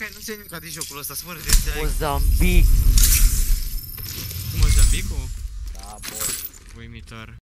nu se nimic de jocul ăsta, să mă râdeți de Mozambique. Cu Mozambique-ul? Da, boy. Uimitor.